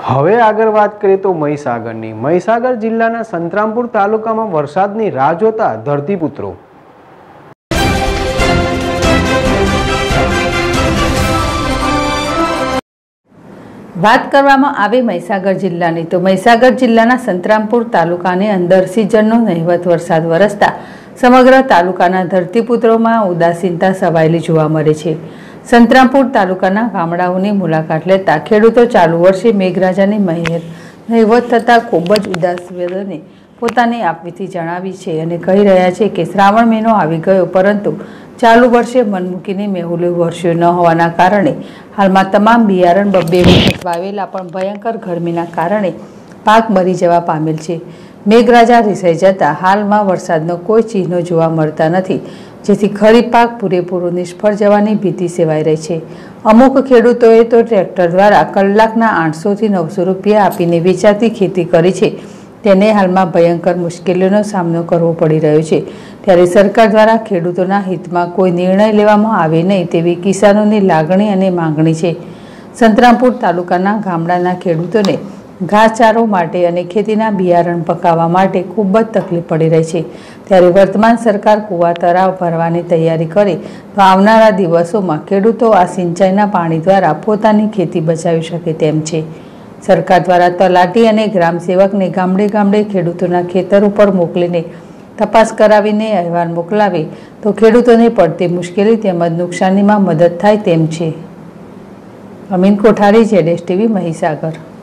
હવે આગળ વાત કરીએ તો મહીસાગરની. મહીસાગર જિલ્લાના સંતરામપુર તાલુકામાં વરસાદની રાહ જોતા ધરતીપુત્રો. વાત કરવામાં આવે મહીસાગર જિલ્લાની તો મહીસાગર જિલ્લાના સંતરામપુર તાલુકાની અંદર સિઝનનો નહિવત વરસાદ વરસતા સમગ્ર તાલુકાના ધરતીપુત્રોમાં ઉદાસીનતા છવાયેલી જોવા મળે છે. સંતરામપુર તાલુકાના ગામડાઓની મુલાકાત લેતા ખેડૂતો ચાલુ વર્ષે મેઘરાજાની મહેર નહિવત થતાં ખૂબ જ ઉદાસ બની પોતાની આપવીતી જણાવી છે અને કહી રહ્યા છે કે શ્રાવણ મહિનો આવી ગયો, પરંતુ ચાલુ વર્ષે મન મૂકીને મેહુલો વરસ્યો ન હોવાના કારણે હાલમાં તમામ બિયારણ 2 વખત વાવેલા પણ ભયંકર ગરમીના કારણે પાક બળી જવા પામેલ છે. મેઘરાજા રિસાઈ જતા હાલમાં વરસાદનો કોઈ ચિહ્નો જોવા મળતા નથી, જેથી ખરીફ પાક પૂરેપૂરો નિષ્ફળ જવાની ભીતિ સેવાઈ રહી છે. અમુક ખેડૂતોએ તો ટ્રેક્ટર દ્વારા કલાકના 800 થી 900 રૂપિયા આપીને વેચાતી ખેતી કરી છે, તેને હાલમાં ભયંકર મુશ્કેલીઓનો સામનો કરવો પડી રહ્યો છે. ત્યારે સરકાર દ્વારા ખેડૂતોના હિતમાં કોઈ નિર્ણય લેવામાં આવે નહીં તેવી કિસાનોની લાગણી અને માંગણી છે. સંતરામપુર તાલુકાના ગામડાના ખેડૂતોને ઘાસચારો માટે અને ખેતીના બિયારણ પકાવવા માટે ખૂબ જ તકલીફ પડી રહી છે. ત્યારે વર્તમાન સરકાર કુવા તળાવ ભરવાની તૈયારી કરે તો આવનારા દિવસોમાં ખેડૂતો આ સિંચાઈના પાણી દ્વારા પોતાની ખેતી બચાવી શકે તેમ છે. સરકાર દ્વારા તલાટી અને ગ્રામસેવકને ગામડે ગામડે ખેડૂતોના ખેતર ઉપર મોકલીને તપાસ કરાવીને અહેવાલ મોકલાવે તો ખેડૂતોને પડતી મુશ્કેલી તેમજ નુકસાનીમાં મદદ થાય તેમ છે. અમીન કોઠારી, ZSTV, મહીસાગર.